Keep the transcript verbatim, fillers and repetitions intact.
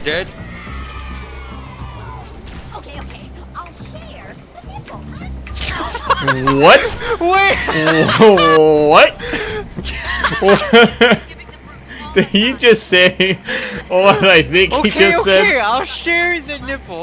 dead? Okay, okay. I'll share the nipple. What? Wait! What? Did he just say what I think he Okay, just okay, said? I'll share the nipple.